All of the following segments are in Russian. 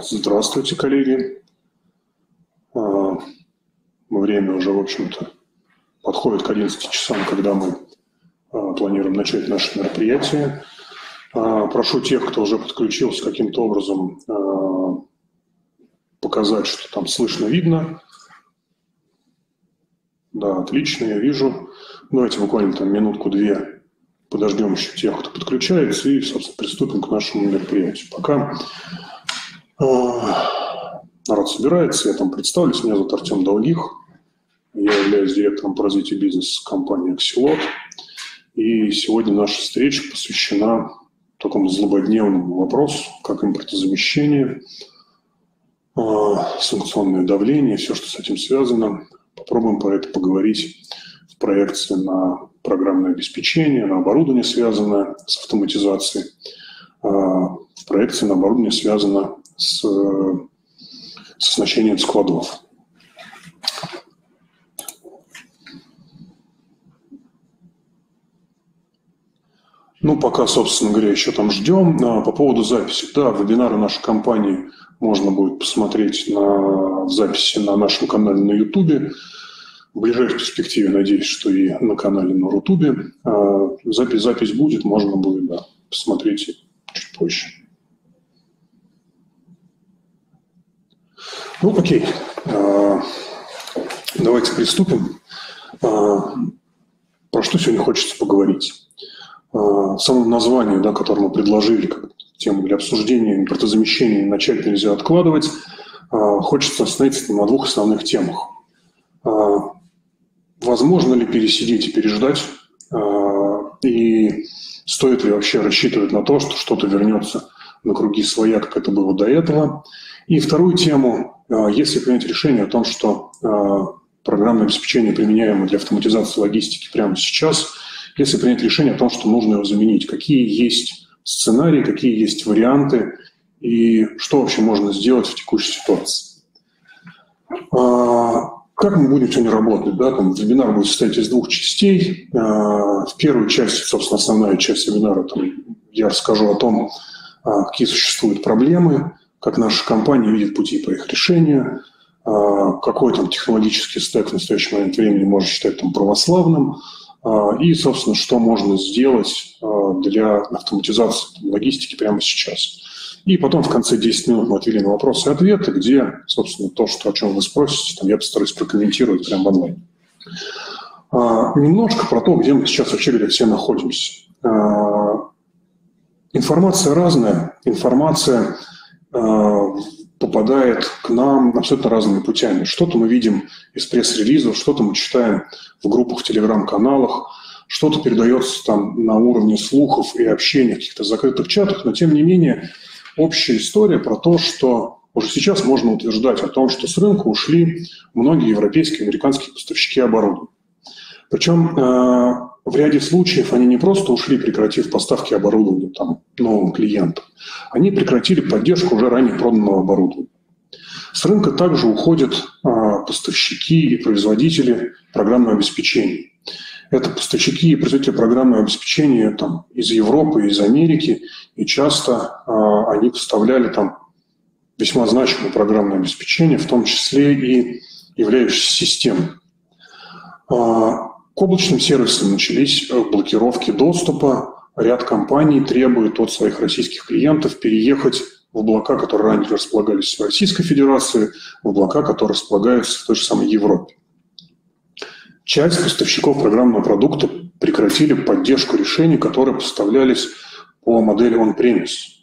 Здравствуйте, коллеги. Время уже, в общем-то, подходит к 11 часам, когда мы планируем начать наше мероприятие. Прошу тех, кто уже подключился, каким-то образом показать, что там слышно, видно. Да, отлично, я вижу. Давайте буквально там минутку-две подождем еще тех, кто подключается, и, собственно, приступим к нашему мероприятию. Пока народ собирается, я там представлюсь. Меня зовут Артем Долгих. Я являюсь директором по развитию бизнеса компании Axelot. И сегодня наша встреча посвящена такому злободневному вопросу, как импортозамещение, санкционное давление, все, что с этим связано. Попробуем про это поговорить в проекции на программное обеспечение, на оборудование, связанное с автоматизацией, в проекции на оборудование, связанное с оснащением складов. Ну, пока, собственно говоря, еще там ждем. По поводу записи. Да, вебинары нашей компании можно будет посмотреть в записи на нашем канале на YouTube. В ближайшей перспективе, надеюсь, что и на канале на Рутубе. Запись будет, можно будет, да, посмотреть чуть позже. Ну, окей. Давайте приступим. Про что сегодня хочется поговорить? В самом названии, да, которое мы предложили как тему для обсуждения импортозамещения «Начать нельзя откладывать», хочется остановиться на двух основных темах. Возможно ли пересидеть и переждать, и стоит ли вообще рассчитывать на то, что что-то вернется на круги своя, как это было до этого. И вторую тему, если принять решение о том, что программное обеспечение применяемо для автоматизации логистики прямо сейчас, если принять решение о том, что нужно его заменить, какие есть сценарии, какие есть варианты и что вообще можно сделать в текущей ситуации. Как мы будем сегодня работать? Да? Там вебинар будет состоять из двух частей. В первой части, собственно, основная часть вебинара, там я расскажу о том, какие существуют проблемы, как наша компания видит пути по их решению, какой там технологический стек в настоящий момент времени можно считать там православным, и, собственно, что можно сделать для автоматизации логистики прямо сейчас. И потом в конце 10 минут мы отвели на вопросы и ответы, где, собственно, то, о чем вы спросите, там я постараюсь прокомментировать прямо в онлайне. Немножко про то, где мы сейчас вообще говоря все находимся. Информация разная, информация попадает к нам абсолютно разными путями. Что-то мы видим из пресс-релизов, что-то мы читаем в группах, в телеграм-каналах, что-то передается там на уровне слухов и общения в каких-то закрытых чатах, но тем не менее общая история про то, что уже сейчас можно утверждать о том, что с рынка ушли многие европейские и американские поставщики оборудования. Причем в ряде случаев они не просто ушли, прекратив поставки оборудования там, новым клиентам, они прекратили поддержку уже ранее проданного оборудования. С рынка также уходят поставщики и производители программного обеспечения. Это поставщики и производители программного обеспечения там, из Европы, из Америки, и часто они поставляли там весьма значимое программное обеспечение, в том числе и являющееся системой. К облачным сервисам начались блокировки доступа. Ряд компаний требует от своих российских клиентов переехать в облака, которые ранее располагались в Российской Федерации, в облака, которые располагаются в той же самой Европе. Часть поставщиков программного продукта прекратили поддержку решений, которые поставлялись по модели on-premise.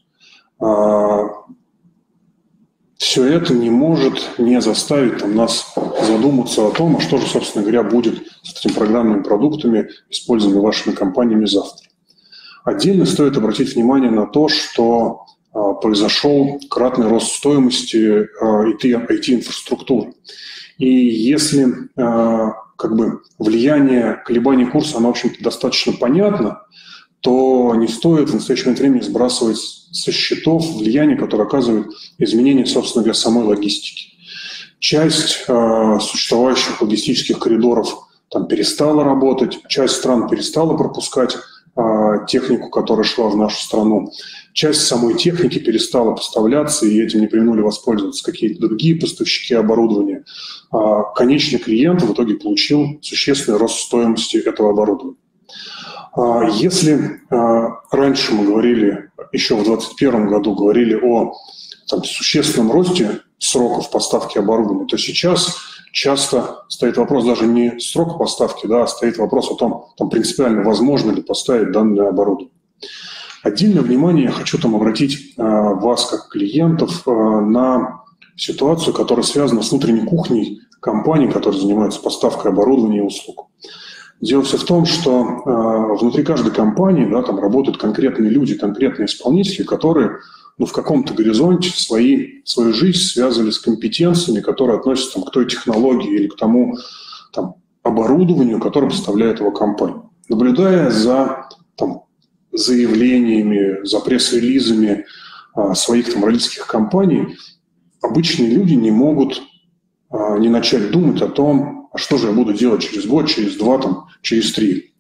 Все это не может не заставить там, нас задуматься о том, а что же, собственно говоря, будет с этими программными продуктами, используемыми вашими компаниями завтра. Отдельно стоит обратить внимание на то, что произошел кратный рост стоимости IT-инфраструктуры. И если влияние колебаний курса, оно, в общем-то, достаточно понятно, то не стоит в настоящее момент времени сбрасывать со счетов влияние, которое оказывает изменение, собственно говоря, самой логистики. Часть существующих логистических коридоров там перестала работать, часть стран перестала пропускать технику, которая шла в нашу страну. Часть самой техники перестала поставляться, и этим не применули воспользоваться какие-то другие поставщики оборудования. Конечный клиент в итоге получил существенный рост стоимости этого оборудования. Если раньше мы говорили, еще в 2021 году говорили о существенном росте сроков поставки оборудования, то сейчас часто стоит вопрос даже не срока поставки, а стоит вопрос о том, принципиально возможно ли поставить данное оборудование. Отдельное внимание я хочу обратить вас, как клиентов, на ситуацию, которая связана с внутренней кухней компаний, которые занимаются поставкой оборудования и услуг. Дело все в том, что внутри каждой компании работают конкретные люди, конкретные исполнители, которые в каком-то горизонте свою жизнь связывали с компетенциями, которые относятся к той технологии или к тому оборудованию, которое поставляет его компания. Наблюдая за заявлениями, за пресс-релизами своих родительских компаний, обычные люди не могут не начать думать о том, а что же я буду делать через год, через два, через три.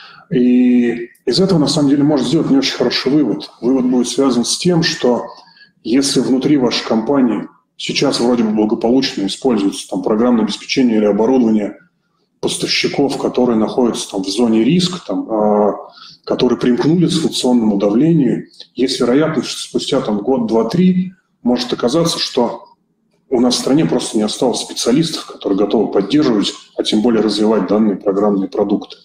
И из этого, на самом деле, можно сделать не очень хороший вывод. Вывод будет связан с тем, что если внутри вашей компании сейчас вроде бы благополучно используется программное обеспечение или оборудование поставщиков, которые находятся в зоне риска, которые примкнули к санкционному давлению, есть вероятность, что спустя год, два, три может оказаться, что у нас в стране просто не осталось специалистов, которые готовы поддерживать, а тем более развивать данные программные продукты.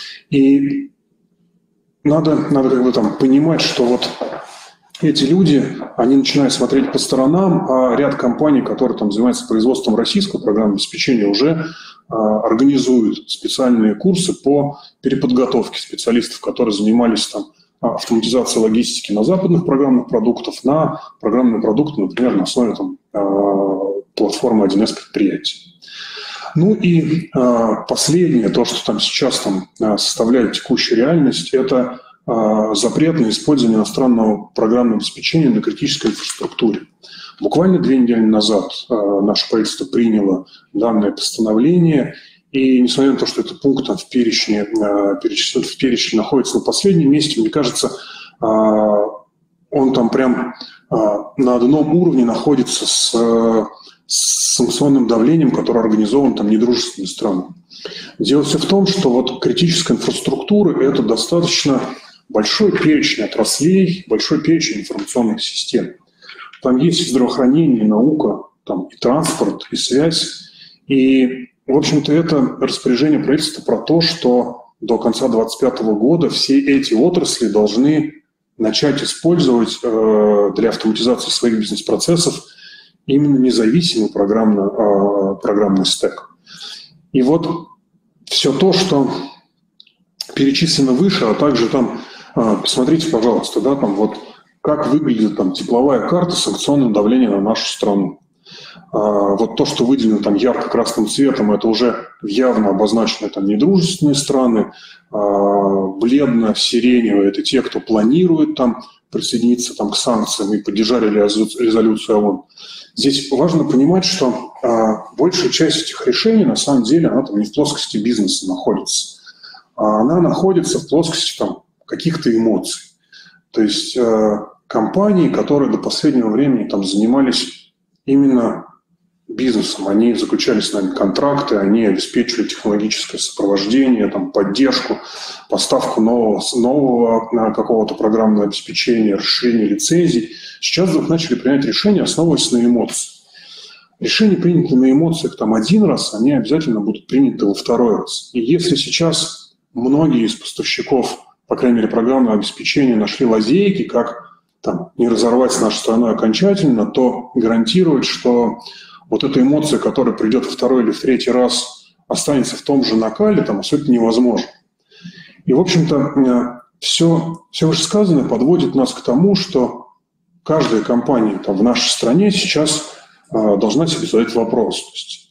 И надо понимать, что эти люди, они начинают смотреть по сторонам, а ряд компаний, которые занимаются производством российского программного обеспечения, уже организуют специальные курсы по переподготовке специалистов, которые занимались автоматизацией логистики на западных программных продуктах, на программные продукты, например, на основе платформы 1С предприятий. Ну и последнее, то, что сейчас составляет текущую реальность, это запрет на использование иностранного программного обеспечения на критической инфраструктуре. Буквально 2 недели назад наше правительство приняло данное постановление, и несмотря на то, что этот пункт в перечне находится на последнем месте, мне кажется, он прям на одном уровне находится с санкционным давлением, которое организовано недружественными странами. Дело все в том, что критическая инфраструктура – это достаточно большой перечень отраслей, большой перечень информационных систем. Там есть и здравоохранение, и наука, и транспорт, и связь. И, в общем-то, это распоряжение правительства про то, что до конца 2025 года все эти отрасли должны начать использовать для автоматизации своих бизнес-процессов именно независимый программный стек. И все то, что перечислено выше, а также посмотрите, пожалуйста, как выглядит тепловая карта санкционного давления на нашу страну. То, что выделено ярко-красным цветом, это уже явно обозначены недружественные страны, бледно-сиреневые – это те, кто планирует присоединиться к санкциям и поддержали резолюцию ООН. Здесь важно понимать, что большая часть этих решений, на самом деле, она не в плоскости бизнеса находится, а она находится в плоскости каких-то эмоций. То есть компании, которые до последнего времени занимались именно бизнесом, они заключали с нами контракты, они обеспечивали технологическое сопровождение, поддержку, поставку нового какого-то программного обеспечения, расширение лицензий. Сейчас вдруг начали принять решения, основываясь на эмоциях. Решения, принятые на эмоциях один раз, они обязательно будут приняты во второй раз. И если сейчас многие из поставщиков, по крайней мере, программного обеспечения нашли лазейки, как не разорвать с нашей страной окончательно, то гарантировать, что эта эмоция, которая придет во второй или в третий раз, останется в том же накале, абсолютно невозможно. И, в общем-то, все вышесказанное подводит нас к тому, что каждая компания в нашей стране сейчас должна себе задать вопрос. То есть,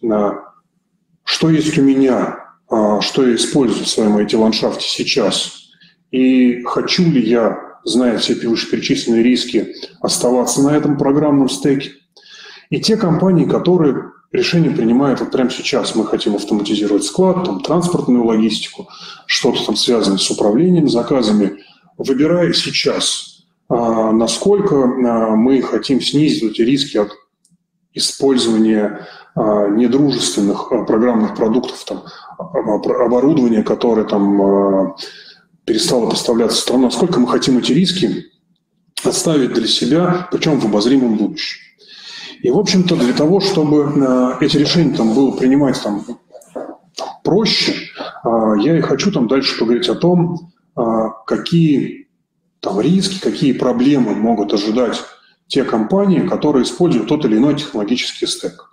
что есть у меня, что я использую в своем IT-ландшафте сейчас, и хочу ли я, зная все вышеперечисленные риски, оставаться на этом программном стеке. И те компании, которые решение принимает вот прямо сейчас. Мы хотим автоматизировать склад, там, транспортную логистику, что-то там связанное с управлением заказами. Выбирая сейчас, насколько мы хотим снизить эти риски от использования недружественных программных продуктов, там, оборудования, которое там перестало поставляться в страну, насколько мы хотим эти риски оставить для себя, причем в обозримом будущем. И, в общем-то, для того, чтобы эти решения там было принимать там проще, я и хочу там дальше поговорить о том, какие там риски, какие проблемы могут ожидать те компании, которые используют тот или иной технологический стек.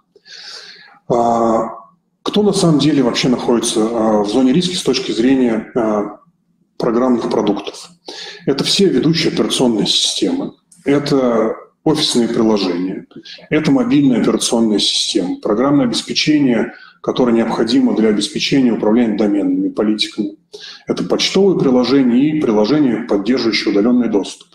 Кто на самом деле вообще находится в зоне риска с точки зрения программных продуктов? Это все ведущие операционные системы, это офисные приложения, это мобильная операционная система, программное обеспечение, которое необходимо для обеспечения управления доменными политиками. Это почтовые приложения и приложения, поддерживающие удаленный доступ.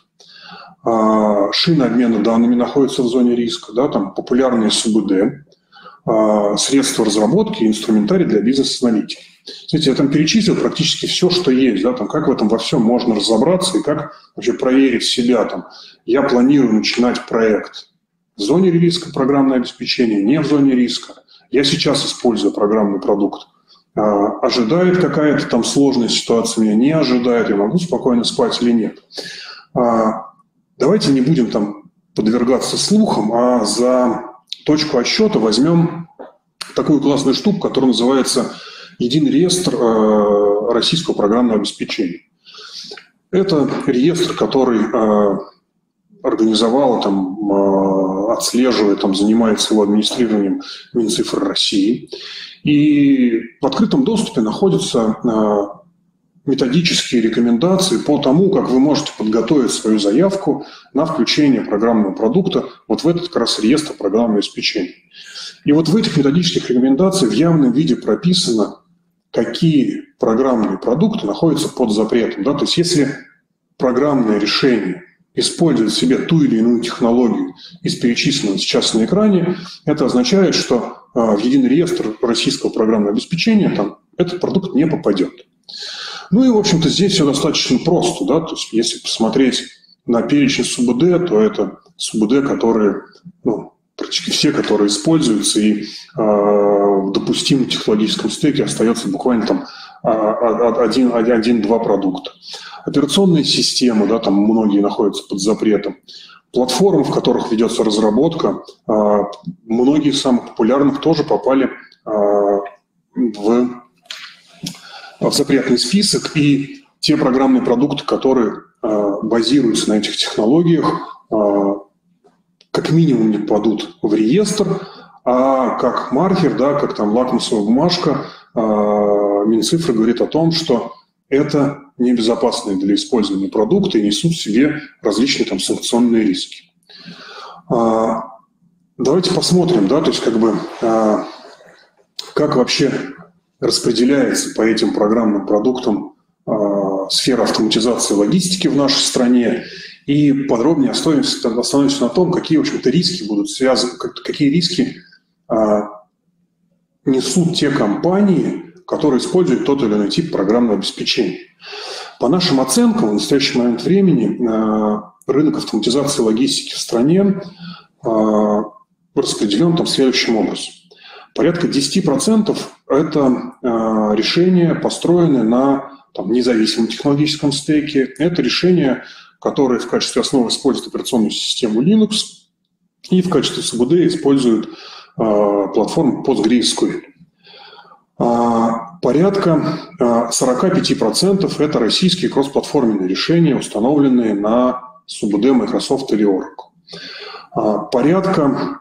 Шины обмена данными находятся в зоне риска, да, там популярные СУБД, средства разработки и инструментарий для бизнес-аналитики. Знаете, я там перечислил практически все, что есть, да, там, как в этом во всем можно разобраться и как вообще проверить себя. Там. Я планирую начинать проект в зоне риска программное обеспечение, не в зоне риска. Я сейчас использую программный продукт. Ожидает какая-то там сложная ситуация меня, не ожидает, я могу спокойно спать или нет. Давайте не будем там подвергаться слухам, а за точку отсчета возьмем такую классную штуку, которая называется «Единый реестр российского программного обеспечения». Это реестр, который организовал, там, отслеживает, там, занимается его администрированием Минцифры России. И в открытом доступе находятся методические рекомендации по тому, как вы можете подготовить свою заявку на включение программного продукта вот в этот как раз реестр программного обеспечения. И вот в этих методических рекомендациях в явном виде прописано, какие программные продукты находятся под запретом. Да? То есть если программное решение использует в себе ту или иную технологию из перечисленного сейчас на экране, это означает, что в единый реестр российского программного обеспечения там, этот продукт не попадет. Ну и, в общем-то, здесь все достаточно просто. Да? То есть если посмотреть на перечень СУБД, то это СУБД, которые, практически все, которые используются, и в допустимом технологическом стеке остается буквально там один-два продукта. Операционные системы, да, там многие находятся под запретом. Платформы, в которых ведется разработка, многие из самых популярных тоже попали в запретный список, и те программные продукты, которые базируются на этих технологиях, как минимум не попадут в реестр, а как маркер, да, как там лакмусовая бумажка, Минцифра говорит о том, что это небезопасные для использования продукты и несут в себе различные там санкционные риски. Давайте посмотрим, да, то есть как вообще распределяется по этим программным продуктам сфера автоматизации логистики в нашей стране, и подробнее остановимся на том, какие, в общем-то, риски будут связаны, какие риски несут те компании, которые используют тот или иной тип программного обеспечения. По нашим оценкам, в настоящий момент времени рынок автоматизации логистики в стране распределен там следующим образом. Порядка 10% – это решения, построенные на независимом технологическом стеке. Это решения, которые в качестве основы используют операционную систему Linux и в качестве СУБД используют платформу PostgreSQL. Порядка 45% – это российские кроссплатформенные решения, установленные на СУБД Microsoft или Oracle. Порядка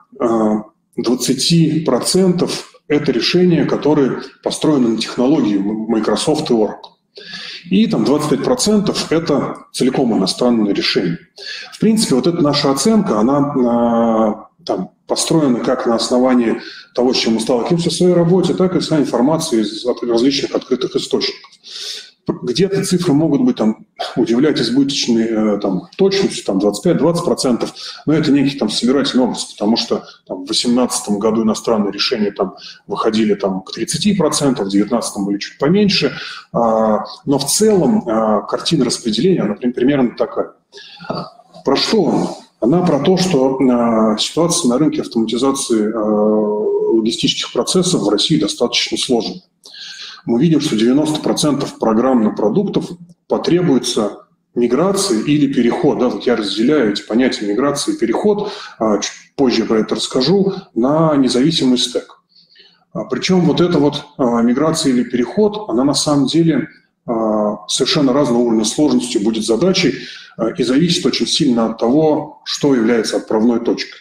20% – это решения, которые построены на технологии Microsoft и Oracle. И там 25% – это целиком иностранные решения. В принципе, вот эта наша оценка, она построена как на основании того, с чем мы сталкиваемся в своей работе, так и с информацией из различных открытых источников. Где-то цифры могут быть там, удивлять избыточной там, точностью, там 25-20%, но это некий там собирательный образ, потому что там, в 2018 году иностранные решения там, выходили там, к 30%, в 2019 были чуть поменьше, но в целом картина распределения, она примерно такая. Про что она? Она про то, что ситуация на рынке автоматизации логистических процессов в России достаточно сложная. Мы видим, что 90% программных продуктов потребуется миграции или переход. Да, вот я разделяю эти понятия миграции и переход, чуть позже про это расскажу, на независимый стек. Причем вот эта вот миграция или переход, она на самом деле совершенно разного уровня сложности будет задачей и зависит очень сильно от того, что является отправной точкой.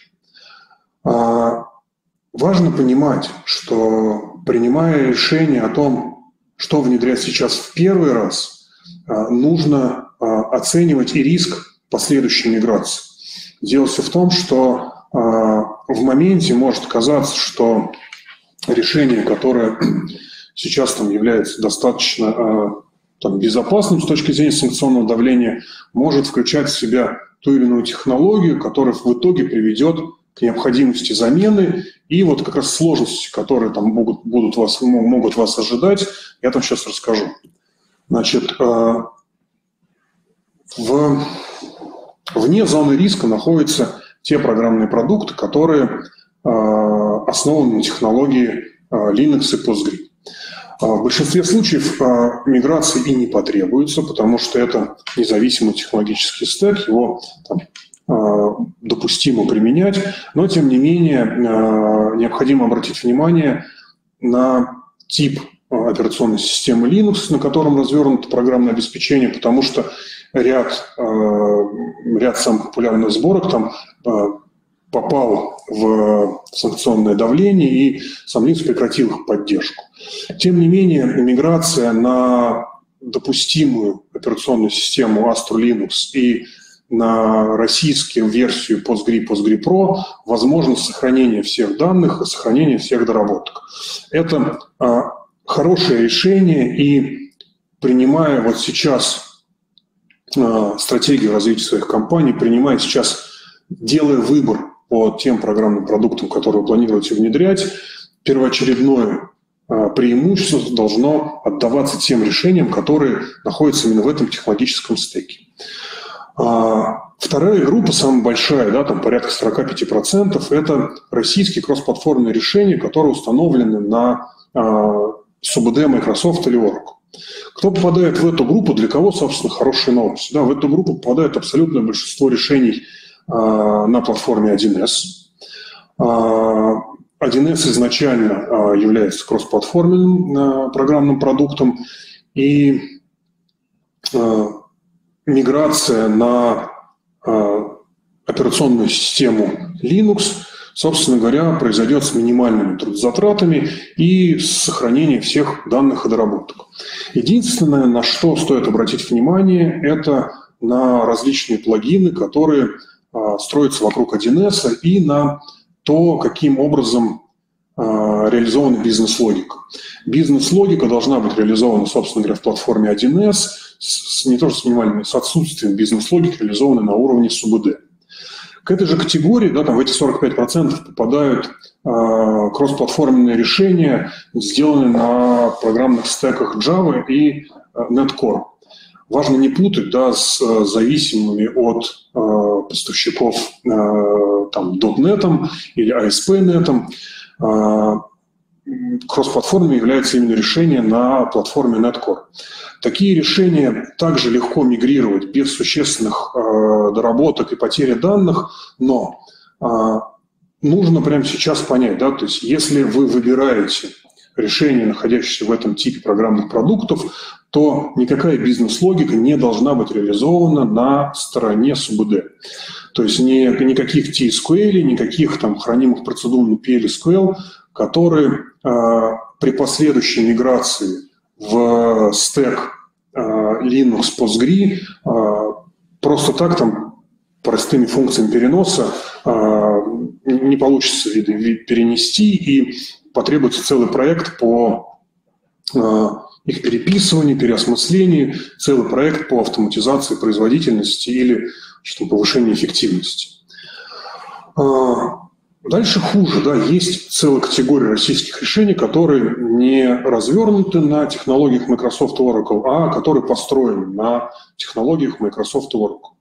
Важно понимать, что принимая решение о том, что внедрять сейчас в первый раз, нужно оценивать и риск последующей миграции. Дело все в том, что в моменте может казаться, что решение, которое сейчас там является достаточно там, безопасным с точки зрения санкционного давления, может включать в себя ту или иную технологию, которая в итоге приведет к необходимости замены и вот как раз сложности, которые там могут вас ожидать, я там сейчас расскажу. Значит, вне зоны риска находятся те программные продукты, которые основаны на технологии Linux и Postgre. В большинстве случаев миграции и не потребуется, потому что это независимый технологический стек, его там, допустимо применять, но тем не менее необходимо обратить внимание на тип операционной системы Linux, на котором развернуто программное обеспечение, потому что ряд самых популярных сборок там попал в санкционное давление, и сам Linux прекратил их поддержку. Тем не менее, миграция на допустимую операционную систему Astra Linux и на российскую версию Postgre, Postgre Pro возможно сохранение всех данных и сохранение всех доработок. Это хорошее решение, и принимая вот сейчас стратегию развития своих компаний, принимая сейчас, делая выбор по тем программным продуктам, которые вы планируете внедрять, первоочередное преимущество должно отдаваться тем решениям, которые находятся именно в этом технологическом стеке. Вторая группа, самая большая, да, там порядка 45%, это российские кроссплатформенные решения, которые установлены на СУБД Microsoft или Oracle. Кто попадает в эту группу, для кого, собственно, хорошая новость? Да, в эту группу попадает абсолютное большинство решений на платформе 1С. 1С изначально является кроссплатформенным программным продуктом, и миграция на операционную систему Linux, собственно говоря, произойдет с минимальными трудозатратами и с сохранением всех данных и доработок. Единственное, на что стоит обратить внимание, это на различные плагины, которые строятся вокруг 1С, и на то, каким образом реализована бизнес-логика. Бизнес-логика должна быть реализована, собственно говоря, в платформе 1С, не то что с минимальным, с отсутствием бизнес-логики, реализованной на уровне СУБД. К этой же категории, да, там в эти 45% попадают кроссплатформенные решения, сделанные на программных стеках Java и NetCore. Важно не путать, да, с зависимыми от поставщиков там, .NET или ASP.NET. Кроссплатформой является именно решение на платформе NetCore. Такие решения также легко мигрировать без существенных доработок и потери данных, но нужно прямо сейчас понять, да, то есть если вы выбираете решение, находящееся в этом типе программных продуктов, то никакая бизнес-логика не должна быть реализована на стороне СУБД. То есть никаких TSQL, никаких там хранимых процедур PL/SQL, которые при последующей миграции в стек Linux Postgre просто так там простыми функциями переноса не получится перенести, и потребуется целый проект по их переписывании, переосмыслении, целый проект по автоматизации производительности или повышению эффективности. Дальше хуже, да, есть целая категория российских решений, которые не развернуты на технологиях Microsoft и Oracle, а которые построены на технологиях Microsoft и Oracle.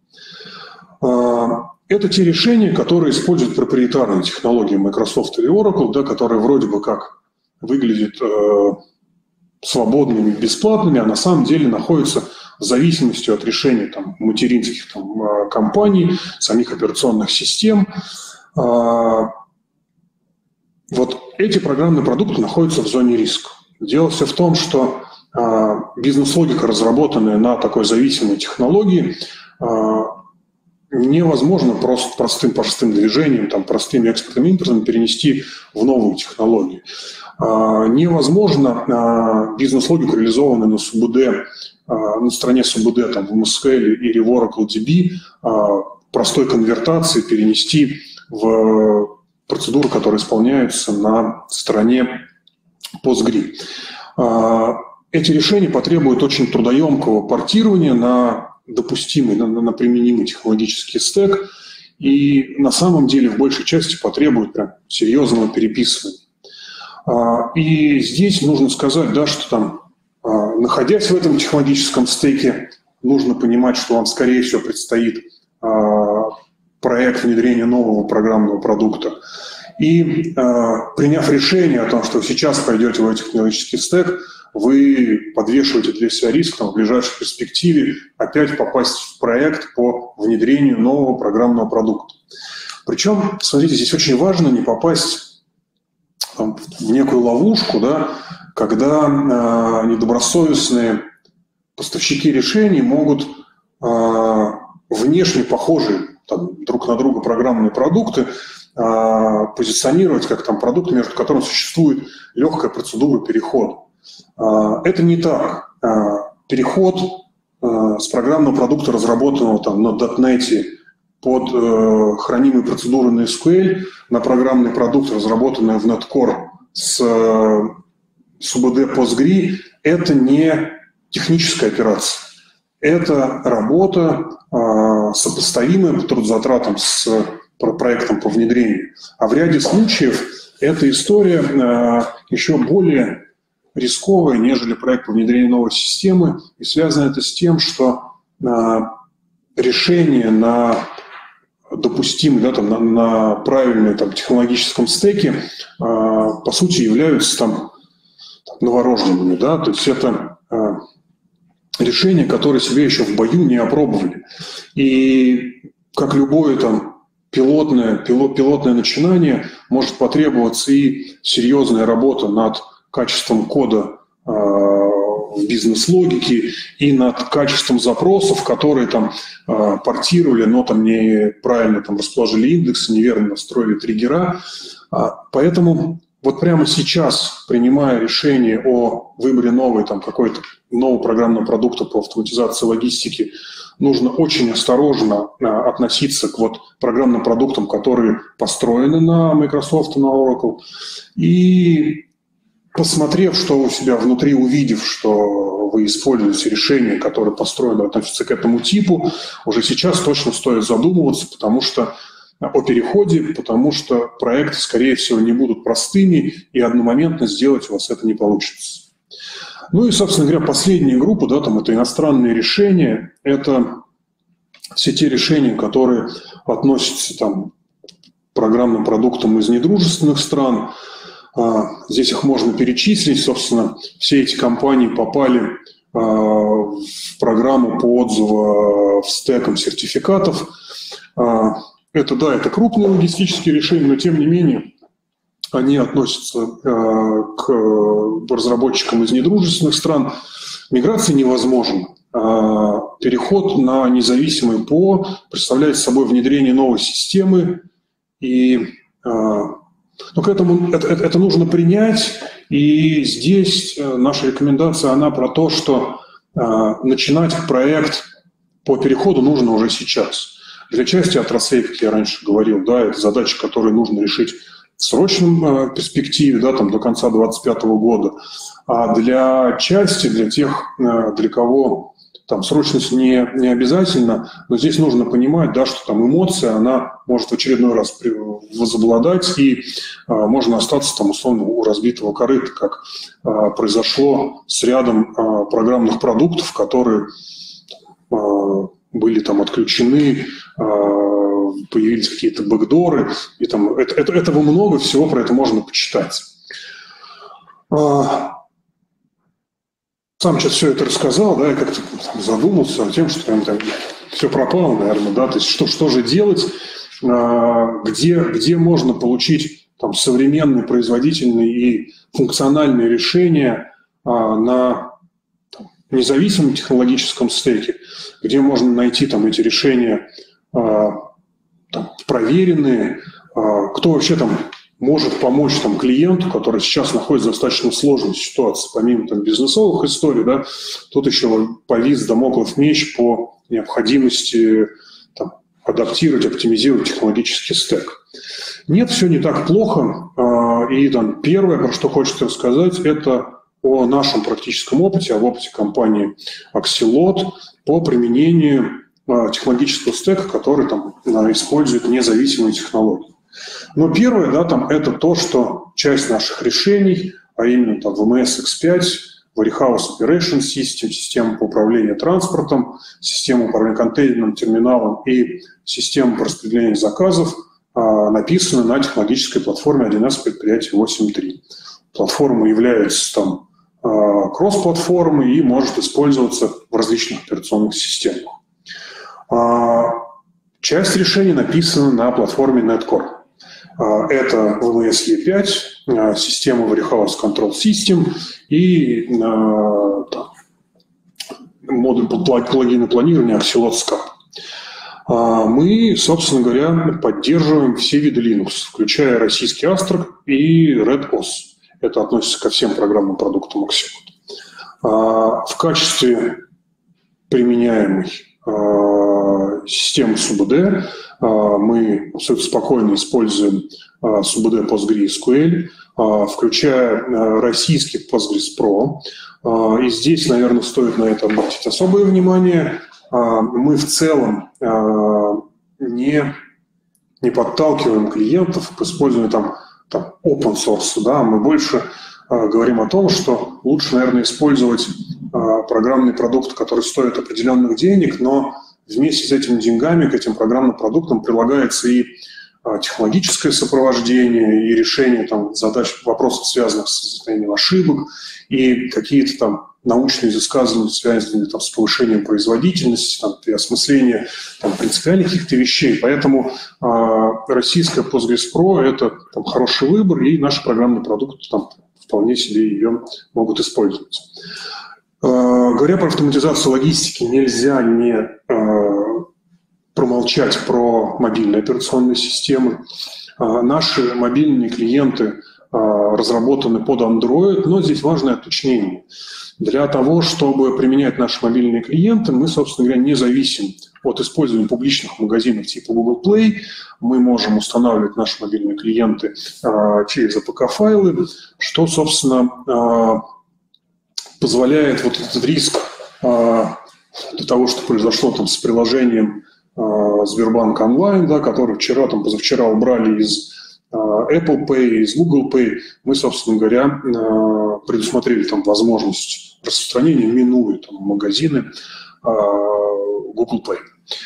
Это те решения, которые используют проприетарные технологии Microsoft или Oracle, да, которые вроде бы как выглядят свободными, бесплатными, а на самом деле находятся в зависимости от решений там, материнских компаний, самих операционных систем. Вот эти программные продукты находятся в зоне риска. Дело все в том, что бизнес-логика, разработанная на такой зависимой технологии, невозможно просто простым движением, простыми экспортом-импортом перенести в новую технологию. Невозможно бизнес-логику, реализованную на СУБД, на стороне СУБД, в MySQL или в Oracle DB, простой конвертации перенести в процедуры, которые исполняются на стороне PostgRE. Эти решения потребуют очень трудоемкого портирования на допустимый, на применимый технологический стек и на самом деле в большей части потребуют прям серьезного переписывания. И здесь нужно сказать, да, что находясь в этом технологическом стеке, нужно понимать, что вам, скорее всего, предстоит проект внедрения нового программного продукта. И приняв решение о том, что сейчас пойдете в этот технологический стек, вы подвешиваете для себя риск в ближайшей перспективе опять попасть в проект по внедрению нового программного продукта. Причем, смотрите, здесь очень важно не попасть в некую ловушку, да, когда недобросовестные поставщики решений могут внешне похожие друг на друга программные продукты позиционировать как продукты, между которыми существует легкая процедура перехода. Это не так. Переход с программного продукта, разработанного на .NET под хранимые процедуры на SQL, на программный продукт, разработанный в NetCore с СУБД PostgRE, это не техническая операция. Это работа, сопоставимая по трудозатратам с проектом по внедрению. А в ряде случаев эта история еще более рисковая, нежели проект по внедрению новой системы. И связано это с тем, что решение на допустимый, да, на правильном технологическом стеке, по сути, являются новорожденными. Да? То есть это решения, которые себя еще в бою не опробовали. И как любое пилотное начинание, может потребоваться и серьезная работа над качеством кода в бизнес-логике и над качеством запросов, которые портировали, но неправильно расположили индексы, неверно настроили триггера. Поэтому вот прямо сейчас, принимая решение о выборе какой-то нового программного продукта по автоматизации логистики, нужно очень осторожно относиться к программным продуктам, которые построены на Microsoft и на Oracle, и посмотрев, что у себя внутри, увидев, что вы используете решение, которое построено, относится к этому типу, уже сейчас точно стоит задумываться, о переходе, потому что проекты, скорее всего, не будут простыми, и одномоментно сделать у вас это не получится. Ну и, собственно говоря, последняя группа, да, это иностранные решения, это все те решения, которые относятся к программным продуктам из недружественных стран. Здесь их можно перечислить. Собственно, все эти компании попали в программу по отзыву в стекам сертификатов. Это крупные логистические решения, но тем не менее они относятся к разработчикам из недружественных стран. Миграция невозможна. Переход на независимый ПО представляет собой внедрение новой системы, и к этому это нужно принять. И здесь наша рекомендация, она про то, что начинать проект по переходу нужно уже сейчас. Для части отраслей, как я раньше говорил, да, это задачи, которые нужно решить срочном перспективе, да, там, до конца 2025 года. А для части, для тех, для кого там срочность не обязательно, но здесь нужно понимать, да, что там эмоция, она может в очередной раз возобладать, и можно остаться там условно у разбитого корыта, как произошло с рядом программных продуктов, которые были там отключены, появились какие-то бэкдоры, и там этого много, всего про это можно почитать. Сам сейчас все это рассказал, да, я как-то задумался о том, что там все пропало, наверное, да, то есть что же делать, где можно получить там современные, производительные и функциональные решения на независимом технологическом стеке, где можно найти там эти решения там, проверенные, кто вообще там может помочь там, клиенту, который сейчас находится в достаточно сложной ситуации, помимо там, бизнесовых историй, да, тут еще повис дамоклов меч по необходимости там, адаптировать, оптимизировать технологический стек. Нет, все не так плохо. И там, первое, про что хочется рассказать, это о нашем практическом опыте, об опыте компании Axelot по применению технологического стека, который там, использует независимые технологии. Но первое, да, там, это то, что часть наших решений, а именно там, VMS X5, Warehouse Operation System, система по управлению транспортом, система управления контейнерным терминалом и система по распределению заказов написаны на технологической платформе 1С предприятия 8.3. Платформа является там кросс-платформой и может использоваться в различных операционных системах. Часть решений написана на платформе NetCore. Это VMS E5, система Warehouse Control System и модуль плагина планирования Axelot SCAP. Мы, собственно говоря, поддерживаем все виды Linux, включая российский Astra и Red OS. Это относится ко всем программным продуктам Axelot. В качестве применяемой системы СУБД мы абсолютно спокойно используем СУБД PostgreSQL, включая российский Postgres Pro. И здесь, наверное, стоит на это обратить особое внимание. Мы в целом не подталкиваем клиентов к использованию там open source. Да? Мы больше говорим о том, что лучше, наверное, использовать программный продукт, который стоит определенных денег, но вместе с этими деньгами к этим программным продуктам прилагается и технологическое сопровождение, и решение там, задач, вопросов, связанных с состоянием ошибок, и какие-то там научные изыскания, связанные там, с повышением производительности, там, при осмыслении там, принципиальных каких-то вещей. Поэтому российская Postgres Pro – это там, хороший выбор, и наши программные продукты там, вполне себе ее могут использовать. Говоря про автоматизацию логистики, нельзя не промолчать про мобильные операционные системы. Наши мобильные клиенты разработаны под Android, но здесь важное уточнение. Для того, чтобы применять наши мобильные клиенты, мы, собственно говоря, не зависим от использования публичных магазинов типа Google Play. Мы можем устанавливать наши мобильные клиенты через APK-файлы, что, собственно, позволяет вот этот риск для того, что произошло там с приложением Сбербанк онлайн, да, который вчера, там, позавчера убрали из Apple Pay, из Google Pay, мы, собственно говоря, предусмотрели там возможность распространения, минуя там магазины Google Play.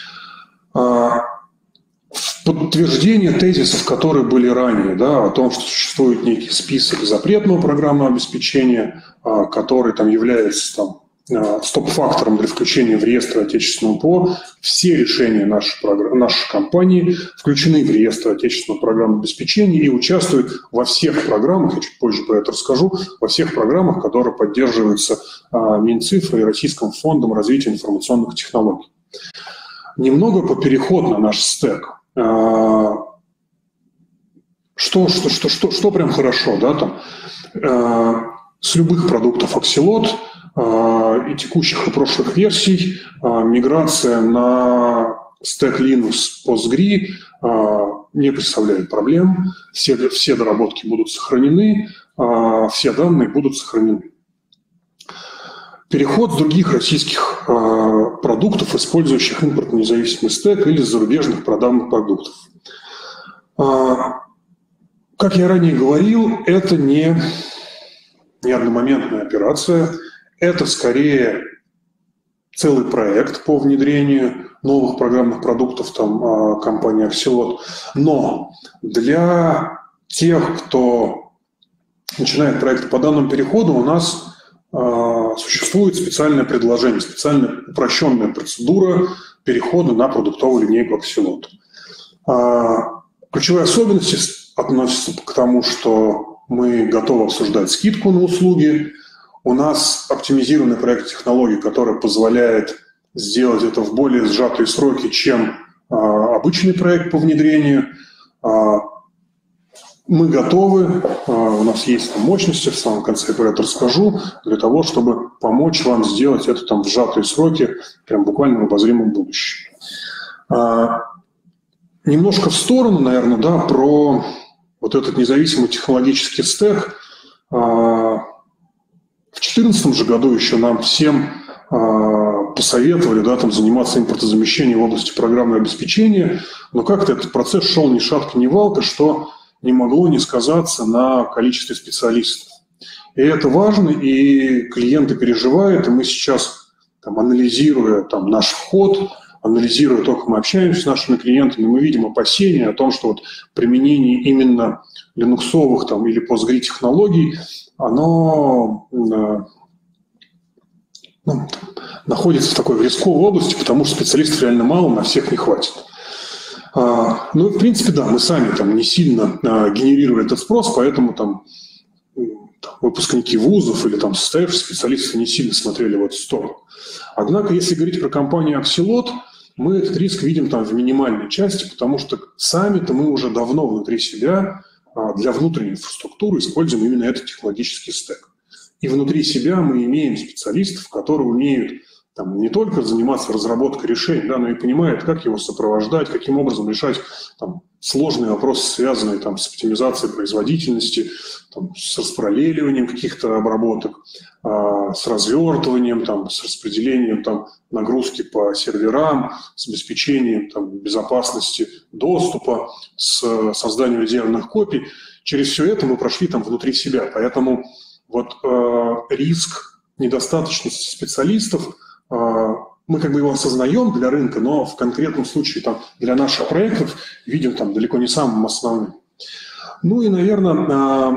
В подтверждение тезисов, которые были ранее, да, о том, что существует некий список запретного программного обеспечения, который там является там, стоп-фактором для включения в реестр отечественного ПО, все решения нашей компании включены в реестр отечественного программного обеспечения и участвуют во всех программах, я чуть позже про это расскажу, во всех программах, которые поддерживаются Минцифрой и Российским фондом развития информационных технологий. Немного по переход на наш стек. Что прям хорошо, да, там, с любых продуктов Axelot и текущих и прошлых версий миграция на стек Linux Postgre не представляет проблем, все доработки будут сохранены, все данные будут сохранены. Переход с других российских продуктов, использующих импортно-независимый стек, или с зарубежных программных продуктов. Как я ранее говорил, это не одномоментная операция, это скорее целый проект по внедрению новых программных продуктов компании Axelot. Но для тех, кто начинает проект по данному переходу, у нас существует специальное предложение, специальная упрощенная процедура перехода на продуктовую линейку Axelot. Ключевые особенности относятся к тому, что мы готовы обсуждать скидку на услуги. У нас оптимизированный проект технологий, который позволяет сделать это в более сжатые сроки, чем обычный проект по внедрению. Мы готовы, у нас есть мощности, в самом конце я про это расскажу, для того, чтобы помочь вам сделать это в сжатые сроки, прям буквально в обозримом будущем. Немножко в сторону, наверное, про вот этот независимый технологический стек. В 2014 же году еще нам всем посоветовали заниматься импортозамещением в области программного обеспечения, но как-то этот процесс шел ни шатка, ни валка, что не могло не сказаться на количестве специалистов. И это важно, и клиенты переживают, и мы сейчас, анализируя наш вход, анализируя то, как мы общаемся с нашими клиентами, мы видим опасения о том, что применение именно линуксовых или Postgre технологий, оно находится в такой рисковой области, потому что специалистов реально мало, на всех не хватит. Ну, в принципе, да, мы сами не сильно генерировали этот спрос, поэтому выпускники вузов или состоявшиеся специалисты не сильно смотрели в эту сторону. Однако, если говорить про компанию Axelot, мы этот риск видим в минимальной части, потому что сами-то мы уже давно внутри себя для внутренней инфраструктуры используем именно этот технологический стек. И внутри себя мы имеем специалистов, которые умеют не только заниматься разработкой решений, но и понимают, как его сопровождать, каким образом решать сложные вопросы, связанные с оптимизацией производительности, с распараллеливанием каких-то обработок, с развертыванием, с распределением нагрузки по серверам, с обеспечением безопасности доступа, с созданием резервных копий. Через все это мы прошли внутри себя. Поэтому риск недостаточности специалистов, мы его осознаем для рынка, но в конкретном случае для наших проектов видим далеко не самым основным. Ну и, наверное,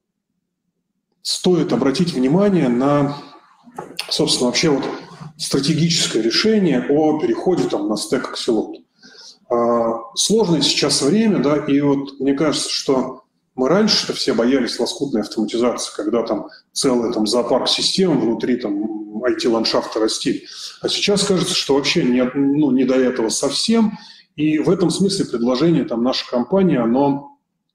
стоит обратить внимание на, собственно, вообще стратегическое решение о переходе на стек Axelot. Сложное сейчас время, и мне кажется, что мы раньше все боялись лоскутной автоматизации, когда целый зоопарк систем внутри IT-ландшафта растит. А сейчас кажется, что вообще не до этого совсем. И в этом смысле предложение нашей компании, оно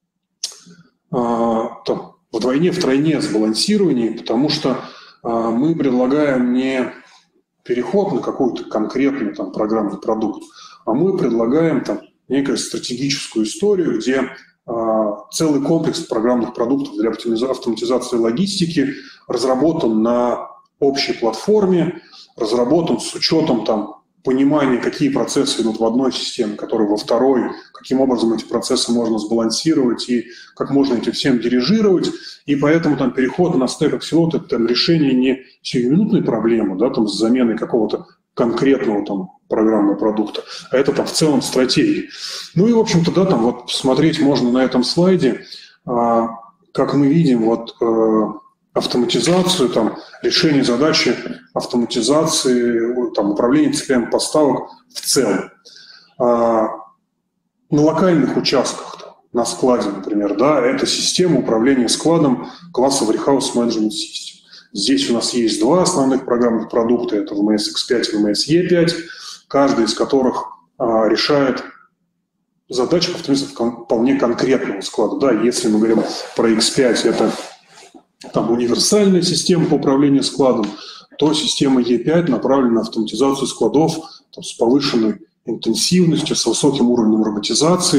вдвойне-втройне сбалансирование, потому что мы предлагаем не переход на какой-то конкретный программный продукт, а мы предлагаем некую стратегическую историю, где целый комплекс программных продуктов для автоматизации логистики разработан на общей платформе, разработан с учетом понимания, какие процессы идут в одной системе, которые во второй, каким образом эти процессы можно сбалансировать и как можно этим всем дирижировать. И поэтому переход на стек Axelot – это решение не сиюминутной проблемы, с заменой какого-то конкретного программного продукта, а это в целом стратегия. Ну и, в общем-то, посмотреть можно на этом слайде, как мы видим автоматизацию, решение задачи автоматизации, управления цепями поставок в целом. На локальных участках, на складе, например, это система управления складом класса Warehouse Management System. Здесь у нас есть два основных программных продукта, это VMS X5 и VMS E5, каждый из которых решает задачи по автоматизации вполне конкретного склада. Если мы говорим про X5, это универсальная система по управлению складом, то система E5 направлена на автоматизацию складов с повышенной интенсивностью, с высоким уровнем роботизации,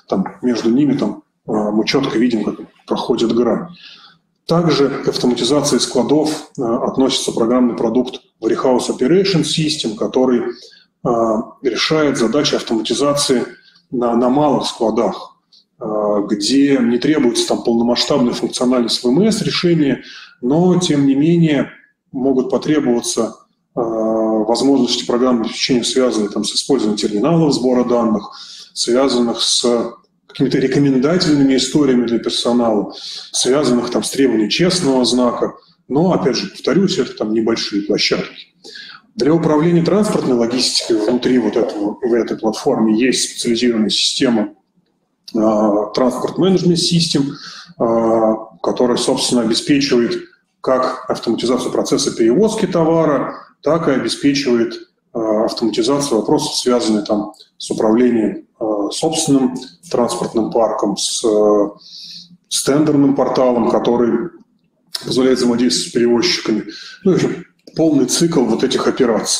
там между ними мы четко видим, как проходит грань. Также к автоматизации складов относится программный продукт Warehouse Operation System, который решает задачи автоматизации на малых складах, где не требуется полномасштабная функциональность ВМС решения, но, тем не менее, могут потребоваться возможности программного обеспечения, связанные с использованием терминалов сбора данных, связанных с какими-то рекомендательными историями для персонала, связанных с требованием честного знака. Но, опять же, повторюсь, это небольшие площадки. Для управления транспортной логистикой внутри в этой платформе есть специализированная система Transport Management System, которая, собственно, обеспечивает как автоматизацию процесса перевозки товара, так и обеспечивает автоматизацию вопросов, связанных с управлением собственным транспортным парком, с тендерным порталом, который позволяет взаимодействовать с перевозчиками. В общем, полный цикл этих операций.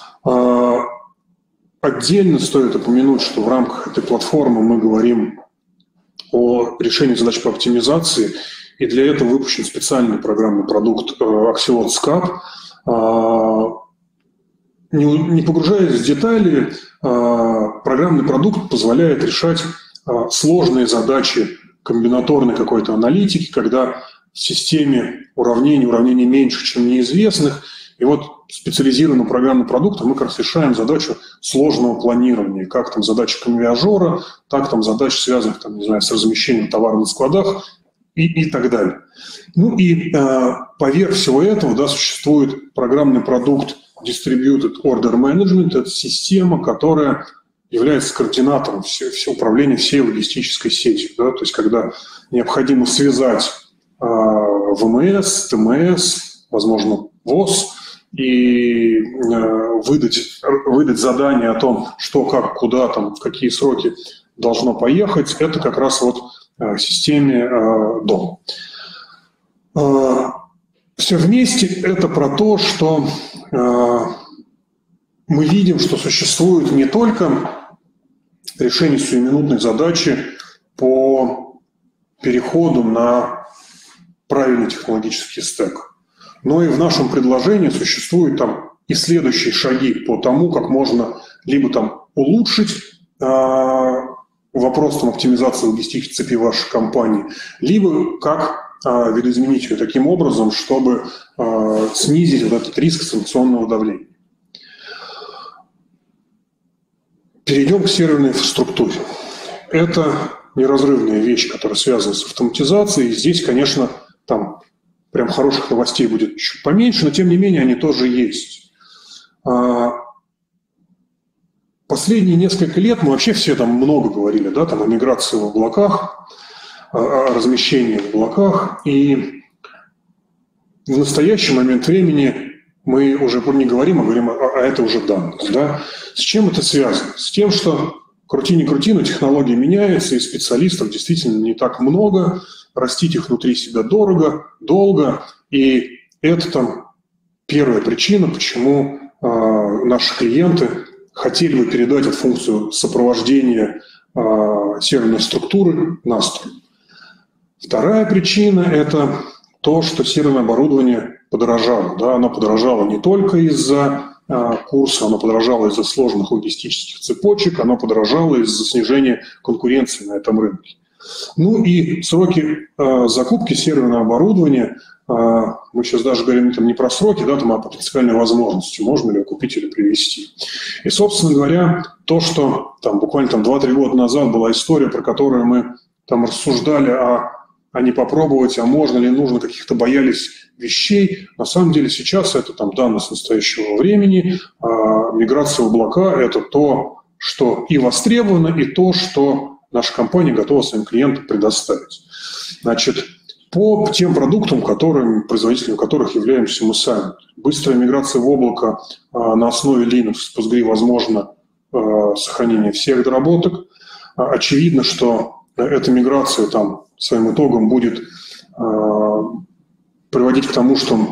Отдельно стоит упомянуть, что в рамках этой платформы мы говорим о решении задач по оптимизации, и для этого выпущен специальный программный продукт Axiot SCAP. Не погружаясь в детали, программный продукт позволяет решать сложные задачи комбинаторной какой-то аналитики, когда в системе уравнений меньше, чем неизвестных. И специализированным программным продуктом мы как раз решаем задачу сложного планирования, как задачи конвиажера, так задачи, связанных с размещением товара на складах и так далее. Поверх всего этого существует программный продукт Distributed Order Management. Это система, которая является координатором всего управления всей логистической сетью. То есть, когда необходимо связать ВМС, ТМС, возможно, ВОЗ, и выдать задание о том, что, как, куда, в какие сроки должно поехать, это как раз в системе ДОМ. Все вместе это про то, что мы видим, что существует не только решение сиюминутной задачи по переходу на правильный технологический стек, но и в нашем предложении существуют и следующие шаги по тому, как можно либо улучшить вопрос оптимизации логистических цепей вашей компании, либо как видоизменить ее таким образом, чтобы снизить этот риск санкционного давления. Перейдем к серверной инфраструктуре. Это неразрывная вещь, которая связана с автоматизацией. Здесь, конечно, прям хороших новостей будет чуть поменьше, но тем не менее они тоже есть. Последние несколько лет мы вообще все много говорили, о миграции в облаках, о размещении в облаках, и в настоящий момент времени мы уже не говорим, а говорим, а это уже данность. С чем это связано? С тем, что крути не крути, но технологии меняются, и специалистов действительно не так много, растить их внутри себя дорого, долго, и это первая причина, почему наши клиенты хотели бы передать эту функцию сопровождения серверной структуры на строй. Вторая причина – это то, что серверное оборудование подорожало. Оно подорожало не только из-за курса, оно подорожало из-за сложных логистических цепочек, оно подорожало из-за снижения конкуренции на этом рынке. И сроки закупки серверного оборудования, мы сейчас даже говорим не про сроки, а по потенциальной возможности, можно ли купить или привезти. И, собственно говоря, то, что буквально 2-3 года назад была история, про которую мы рассуждали, а не попробовать, а можно ли, нужно, каких-то боялись вещей. На самом деле сейчас это данность настоящего времени. Миграция в облака – это то, что и востребовано, и то, что наша компания готова своим клиентам предоставить. Значит, по тем продуктам, производителем которых являемся мы сами. Быстрая миграция в облако на основе Linux, Postgre, возможно, сохранение всех доработок. Очевидно, что эта миграция своим итогом будет приводить к тому, что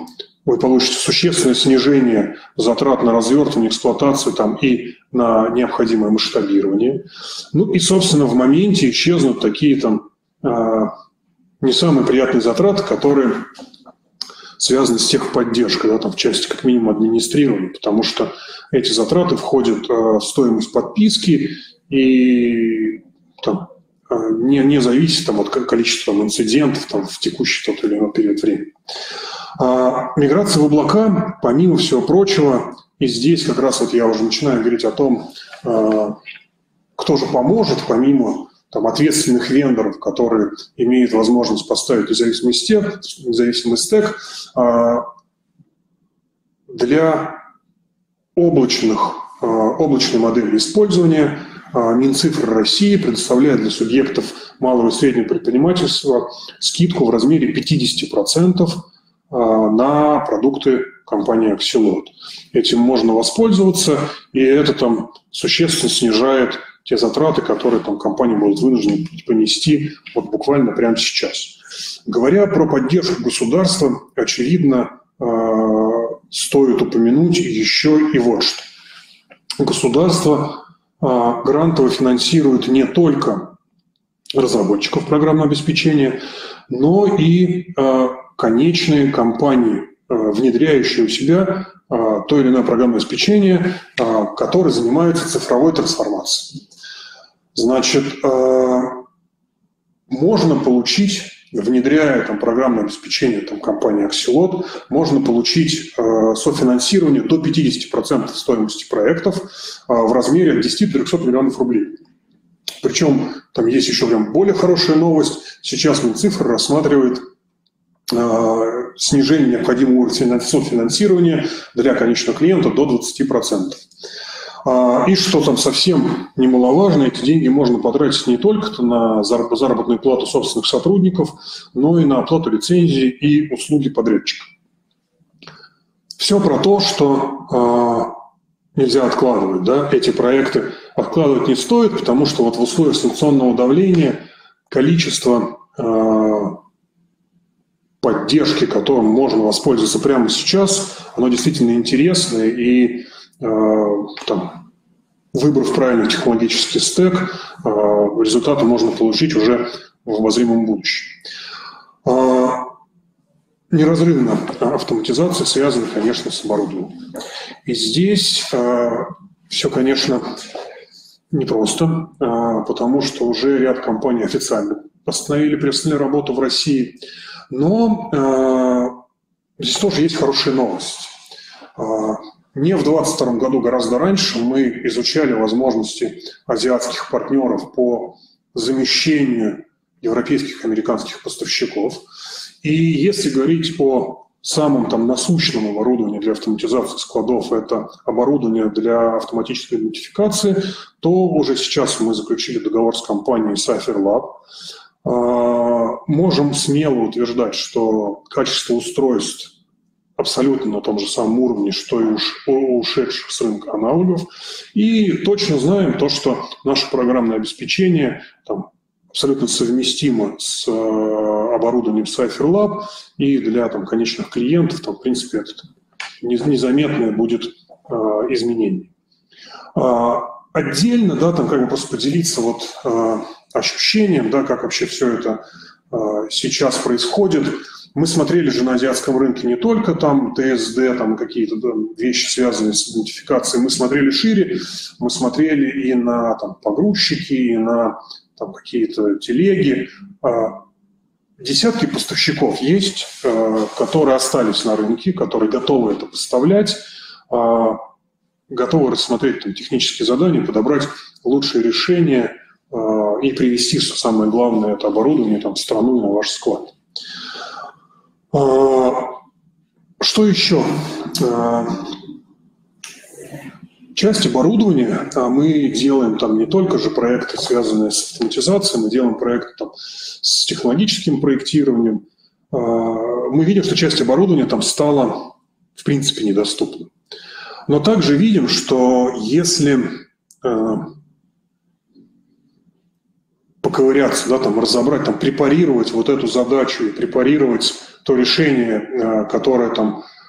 вы получите существенное снижение затрат на развертывание, эксплуатацию там, и на необходимое масштабирование. Ну и, собственно, в моменте исчезнут такие там не самые приятные затраты, которые связаны с техподдержкой, да, там, в части как минимум администрирования, потому что эти затраты входят в стоимость подписки и там, не зависит там, от количества там, инцидентов там, в текущий тот или иной период времени. Миграция в облака, помимо всего прочего, и здесь как раз вот я уже начинаю говорить о том, кто же поможет, помимо там, ответственных вендоров, которые имеют возможность поставить независимый стек, для облачной модели использования Минцифры России предоставляет для субъектов малого и среднего предпринимательства скидку в размере 50% на продукты компании Axelot. Этим можно воспользоваться, и это там существенно снижает те затраты, которые там компании будут вынуждены понести вот буквально прямо сейчас. Говоря про поддержку государства, очевидно, стоит упомянуть еще и вот что. Государство грантово финансирует не только разработчиков программного обеспечения, но и конечные компании, внедряющие у себя то или иное программное обеспечение, которые занимаются цифровой трансформацией. Значит, можно получить, внедряя там, программное обеспечение там, компании Axelot, можно получить софинансирование до 50% стоимости проектов в размере от 10 до 300 миллионов рублей. Причем там есть еще прям более хорошая новость. Сейчас Минцифра рассматривает снижение необходимого уровня софинансирования для конечного клиента до 20%. И что там совсем немаловажно, эти деньги можно потратить не только на заработную плату собственных сотрудников, но и на оплату лицензий и услуги подрядчика. Все про то, что нельзя откладывать. Да? Эти проекты откладывать не стоит, потому что вот в условиях санкционного давления количество поддержки, которым можно воспользоваться прямо сейчас, оно действительно интересное, и там, выбрав правильный технологический стек, результаты можно получить уже в обозримом будущем. Неразрывно автоматизация связана, конечно, с оборудованием. И здесь все, конечно, непросто, потому что уже ряд компаний официально приостановили работу в России. Но здесь тоже есть хорошая новость. Не в 2022 году, гораздо раньше, мы изучали возможности азиатских партнеров по замещению европейских и американских поставщиков. И если говорить о самом там насущном оборудовании для автоматизации складов, это оборудование для автоматической идентификации, то уже сейчас мы заключили договор с компанией Cypher Lab. Можем смело утверждать, что качество устройств абсолютно на том же самом уровне, что и у ушедших с рынка аналогов. И точно знаем то, что наше программное обеспечение там, абсолютно совместимо с оборудованием Cypher Lab, и для там, конечных клиентов, там, в принципе, это незаметное будет изменение. Отдельно, да, там, как бы просто поделиться вот, ощущением, да, как вообще все это сейчас происходит. Мы смотрели же на азиатском рынке не только там ТСД, там какие-то вещи, связанные с идентификацией, мы смотрели шире, мы смотрели и на там, погрузчики, и на там, какие-то телеги. Десятки поставщиков есть, которые остались на рынке, которые готовы это поставлять, готовы рассмотреть там, технические задания, подобрать лучшие решения и привести, что самое главное, это оборудование там, в страну на ваш склад. Что еще? Часть оборудования мы делаем там не только же проекты, связанные с автоматизацией, мы делаем проекты там, с технологическим проектированием. Мы видим, что часть оборудования там стала в принципе недоступна. Но также видим, что если поковыряться, да, там, разобрать, там, препарировать вот эту задачу и препарировать то решение, которое там,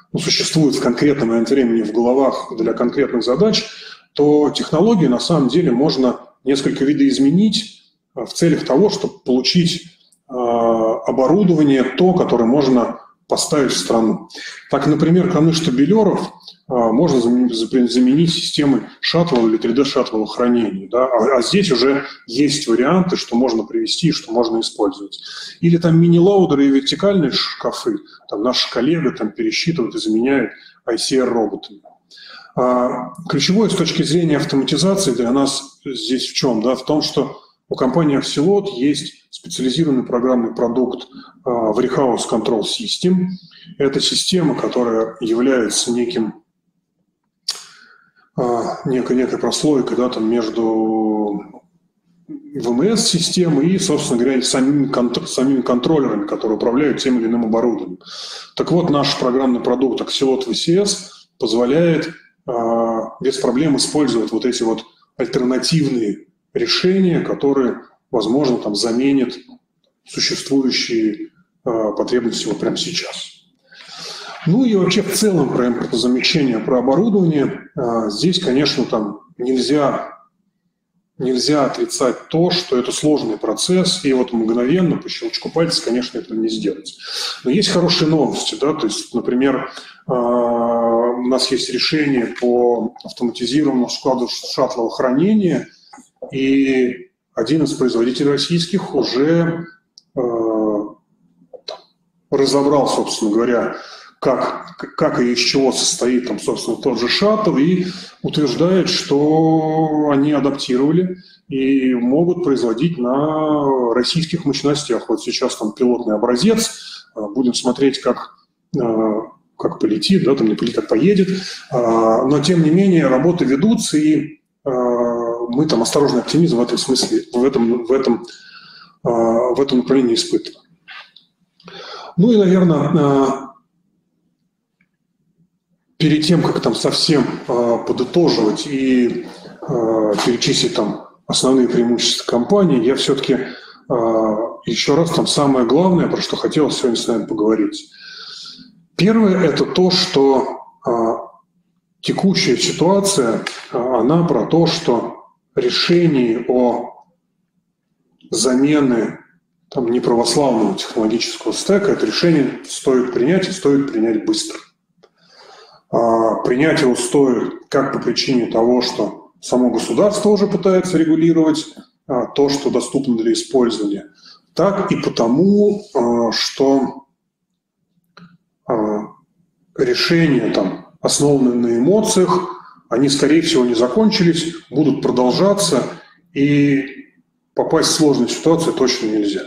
существует в конкретный момент времени в головах для конкретных задач, то технологию на самом деле можно несколько видоизменить в целях того, чтобы получить оборудование, то, которое можно поставить в страну. Так, например, краны штабелеров можно заменить системой шаттлового или 3D-шаттлового хранения. Да? А здесь уже есть варианты, что можно привести и что можно использовать. Или там мини-лоудеры и вертикальные шкафы. Там наши коллеги там пересчитывают и заменяют ICR-роботами. Ключевое с точки зрения автоматизации для нас здесь в чем? Да? В том, что у компании Axelot есть специализированный программный продукт Warehouse Control System. Это система, которая является некой прослойкой, да, там между ВМС-системой и, собственно говоря, самими контроллерами, которые управляют тем или иным оборудованием. Так вот, наш программный продукт Axelot VCS позволяет без проблем использовать вот эти вот альтернативные решения, которые, возможно, там заменят существующие потребности вот прямо сейчас. Ну и вообще в целом про импортозамещение, про оборудование, здесь, конечно, там нельзя отрицать то, что это сложный процесс, и вот мгновенно, по щелчку пальца, конечно, этого не сделать. Но есть хорошие новости, да, то есть, например, у нас есть решение по автоматизированному складу шаттлового хранения, и один из производителей российских уже разобрал, собственно говоря, как и из чего состоит, там, собственно, тот же шаттл, и утверждает, что они адаптировали и могут производить на российских мощностях. Вот сейчас там пилотный образец, будем смотреть, как полетит, да, там не полетит, как поедет, но, тем не менее, работы ведутся, и мы там осторожный оптимизм в этом смысле, в этом направлении испытываем. Ну и, наверное, перед тем, как там совсем подытоживать и перечислить там основные преимущества компании, я все-таки еще раз там самое главное, про что хотел сегодня с вами поговорить. Первое – это то, что текущая ситуация, она про то, что решение о замене там, неправославного технологического стека, это решение стоит принять и стоит принять быстро. Принять его стоит как по причине того, что само государство уже пытается регулировать то, что доступно для использования, так и потому, что решения, там, основанные на эмоциях, они, скорее всего, не закончились, будут продолжаться, и попасть в сложную ситуацию точно нельзя.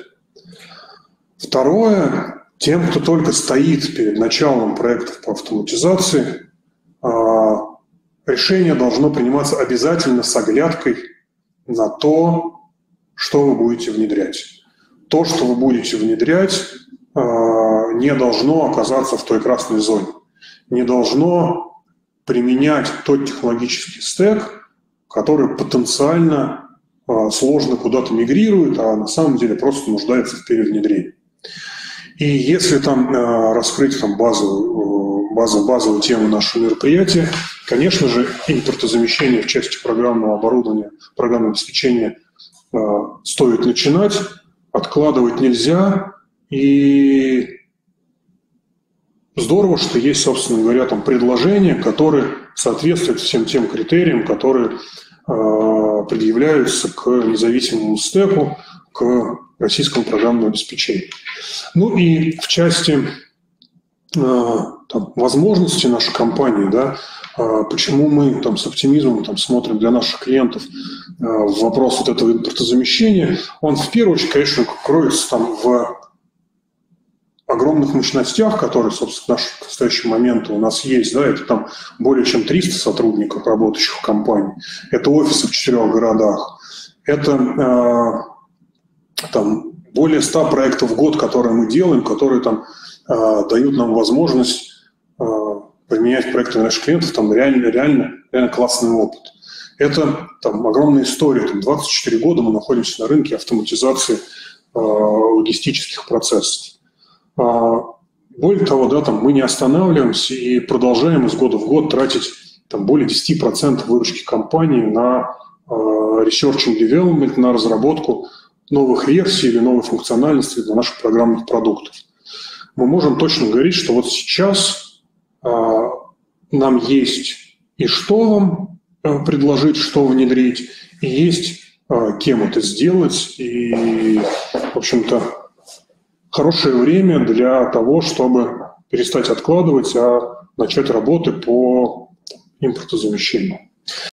Второе. Тем, кто только стоит перед началом проектов по автоматизации, решение должно приниматься обязательно с оглядкой на то, что вы будете внедрять. То, что вы будете внедрять, не должно оказаться в той красной зоне. Не должно применять тот технологический стек, который потенциально сложно куда-то мигрирует, а на самом деле просто нуждается в перевнедрении. И если там раскрыть там, базовую тему нашего мероприятия, конечно же, импортозамещение в части программного оборудования, программного обеспечения стоит начинать, откладывать нельзя. И здорово, что есть, собственно говоря, там предложения, которые соответствуют всем тем критериям, которые предъявляются к независимому стеку, к российскому программному обеспечению. Ну и в части там, возможностей нашей компании, да, почему мы там, с оптимизмом там, смотрим для наших клиентов в вопрос вот этого импортозамещения, он в первую очередь, конечно, кроется там, в огромных мощностях, которые, собственно, в настоящий момент у нас есть, да, это там более чем 300 сотрудников, работающих в компании, это офисы в 4 городах, это там более 100 проектов в год, которые мы делаем, которые там дают нам возможность применять проекты наших клиентов, там реально классный опыт. Это там огромная история, там 24 года мы находимся на рынке автоматизации логистических процессов. Более того, да, там мы не останавливаемся и продолжаем из года в год тратить там, более 10% выручки компании на research and development, на разработку новых версий или новой функциональности для наших программных продуктов. Мы можем точно говорить, что вот сейчас нам есть и что вам предложить, что внедрить, и есть кем это сделать, и, в общем-то, хорошее время для того, чтобы перестать откладывать, а начать работы по импортозамещению.